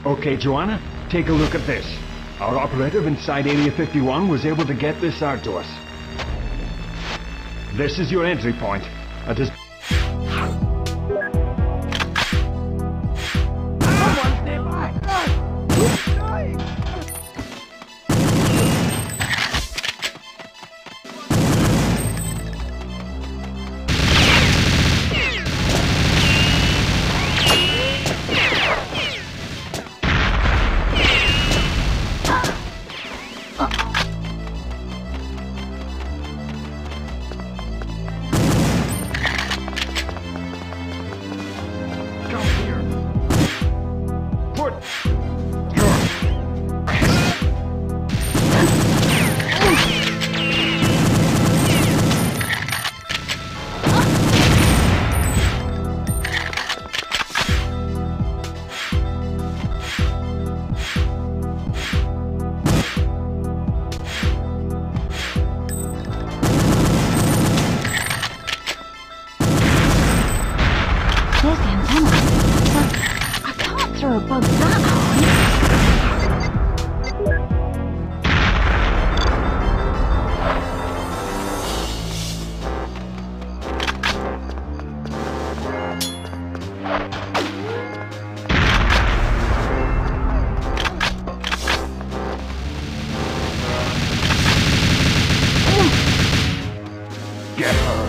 Okay, Joanna, take a look at this. Our operative inside Area 51 was able to get this out to us. This is your entry point. It is... Someone's nearby! Who's dying? There's the antenna. But I can't throw a bug that high. Get her.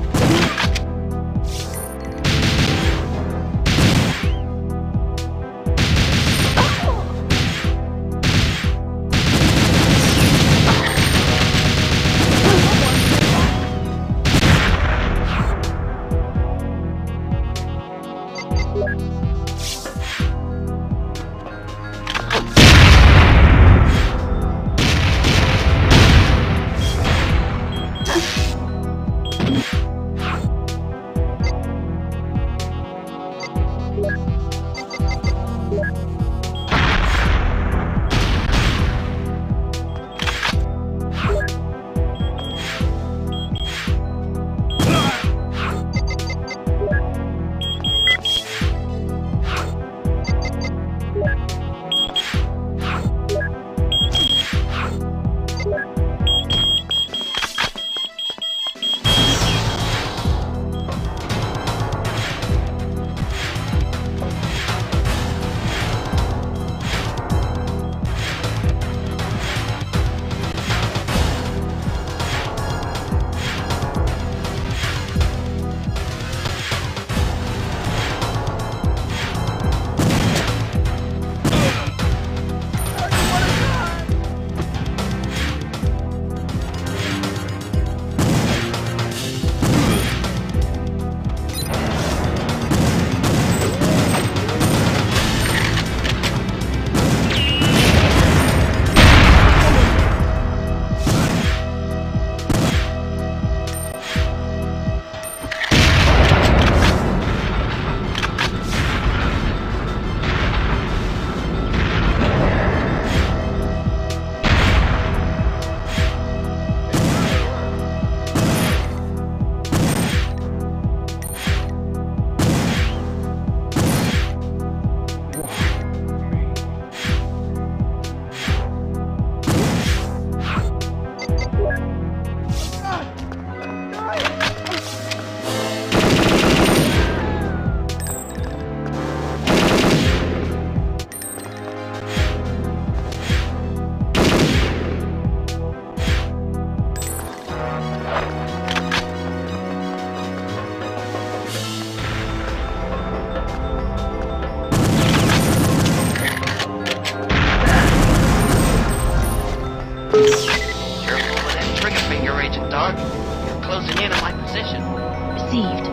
dog. You're closing in on my position. Received.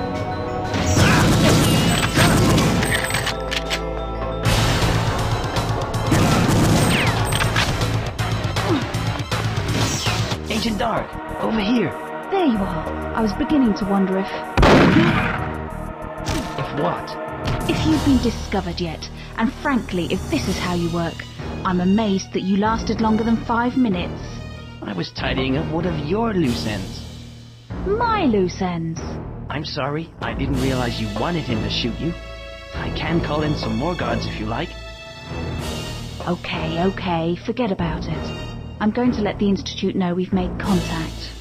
Agent Dark, over here. There you are. I was beginning to wonder if... If what? If you've been discovered yet. And frankly, if this is how you work, I'm amazed that you lasted longer than 5 minutes. I was tidying up one of your loose ends. My loose ends. I'm sorry, I didn't realize you wanted him to shoot you. I can call in some more guards if you like. Okay, forget about it. I'm going to let the Institute know we've made contact.